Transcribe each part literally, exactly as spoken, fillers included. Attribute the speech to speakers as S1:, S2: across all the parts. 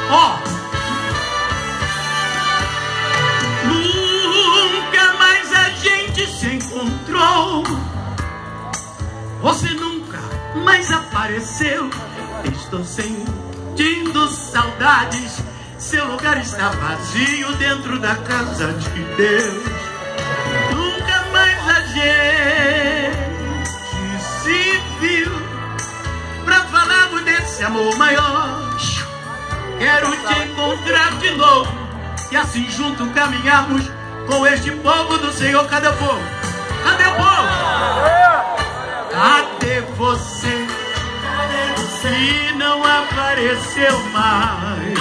S1: Ó, nunca mais a gente se encontrou. Você nunca mais apareceu. Estou sentindo saudades. Seu lugar está vazio dentro da casa de Deus. Nunca mais a gente se viu pra falarmos desse amor maior. Quero te encontrar de novo e assim junto caminharmos com este povo do Senhor. Cadê o povo? Cadê o povo? Cadê você? Que não apareceu mais.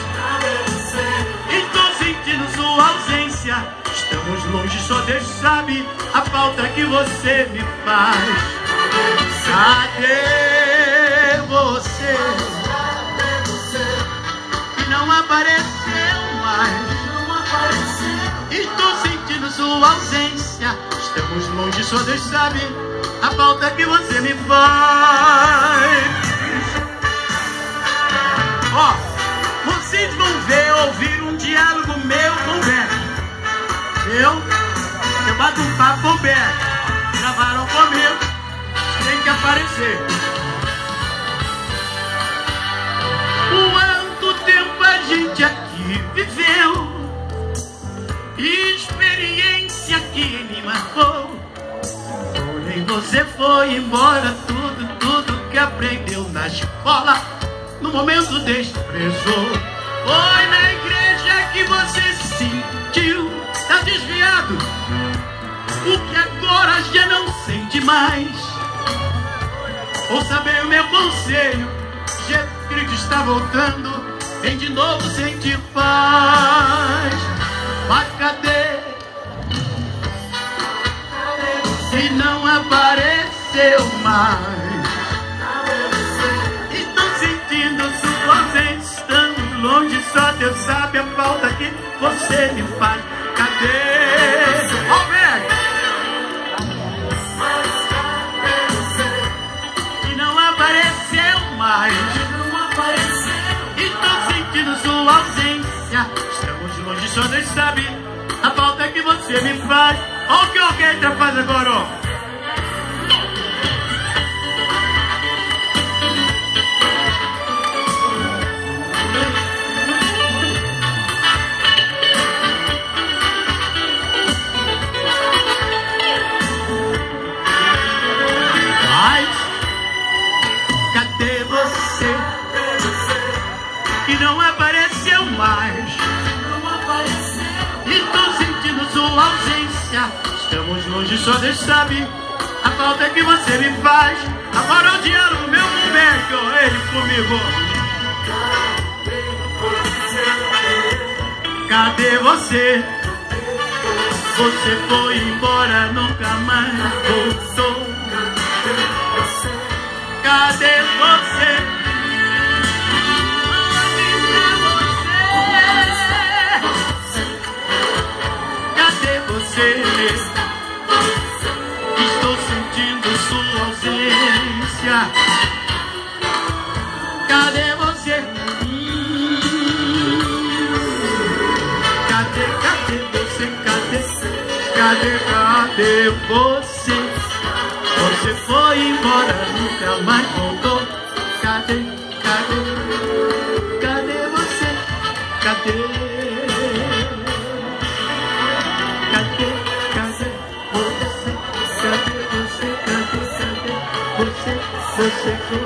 S1: Estou sentindo sua ausência. Estamos longe, só Deus sabe a falta que você me faz. Cadê você? Que não apareceu mais. Estou sentindo sua ausência. Estamos longe, só Deus sabe a falta que você me faz. Ó, vocês vão ver, ouvir um diálogo meu com o Beto. Eu, eu bato um papo com o Beto. Gravaram comigo, tem que aparecer. Quanto tempo a gente aqui viveu, experiência que me marcou. Porém você foi embora, tudo, tudo que aprendeu na escola no momento desprezou. Foi na igreja que você sentiu, tá desviado, o que agora já não sente mais. Ouça bem o meu conselho, Jesus Cristo está voltando, vem de novo sentir paz. Mas cadê? Se não apareceu mais. Longe, só Deus sabe a falta que você me faz. Cadê? Roberto! E não apareceu mais. Estou sentindo sua ausência. Estamos longe, só Deus sabe a falta que você me faz. Olha o que a orquestra faz agora, ó. Que não apareceu mais. Estou sentindo sua ausência. Estamos longe, só Deus sabe a falta que você me faz. Agora o diálogo meu momento, ele comigo. Cadê você? Você foi embora, nunca mais voltou. Cadê você? Estou sentindo sua ausência. Cadê você? Cadê, cadê você? Cadê, cadê, cadê você? Você foi embora, nunca mais voltou. Cadê, cadê, cadê você? Cadê? Você